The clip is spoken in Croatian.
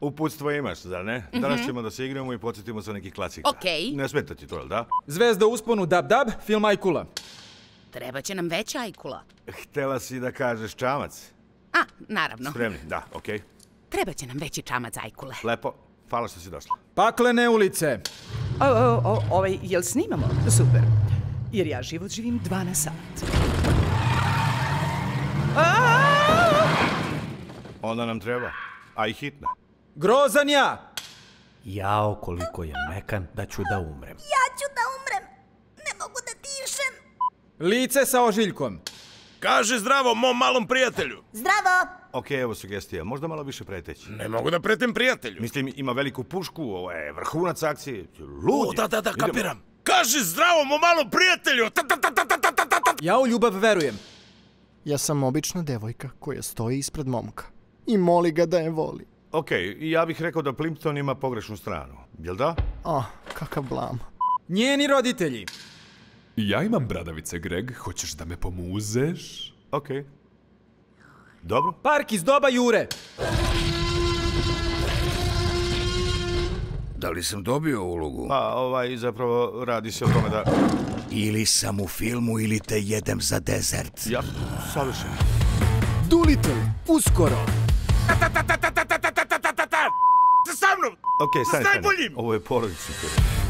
Uputstvo imaš, zar ne? Danas ćemo da se igramo i podsjetimo se nekih klasika. Okej. Ne smeta ti to, jel da? Zvezda usponu Dab Dab, film Ajkula. Treba će nam veća Ajkula. Htela si da kažeš čamac? A, naravno. Spremni, da, okej. Treba će nam veći čamac Ajkule. Lepo, hvala što si došla. Paklene ulice. Jel snimamo? Super. Jer ja život živim 12 sat. Onda nam treba, a i hitna. Grozan ja. Jao, koliko je mekan da ću da umrem. Ja ću da umrem. Ne mogu da dišem. Lice sa ožiljkom. Kaže zdravo mom malom prijatelju. Zdravo. Okej, evo sugestija, možda malo više preteći. Ne mogu da pretem prijatelju. Mislim, ima veliku pušku, ovo je vrhunac akcije. Lud je. Da, kapiram. Kaže zdravo mom malom prijatelju. Ja u ljubav verujem. Ja sam obična devojka koja stoji ispred momka i moli ga da je voli. Okej, ja bih rekao da Plimpton ima pogrešnu stranu, jel da? Kakav blam. Njeni roditelji. Ja imam bradavice, Greg. Hoćeš da me pomuzeš? Okej. Dobro. Park iz doba Jure. Da li sam dobio ulogu? Pa, zapravo radi se o tome da... Ili sam u filmu ili te jedem za dezert. Ja, savršeno. Doolittle, uskoro. Sa mnom! Okej, stani. S najboljim! Ovo je porodični film.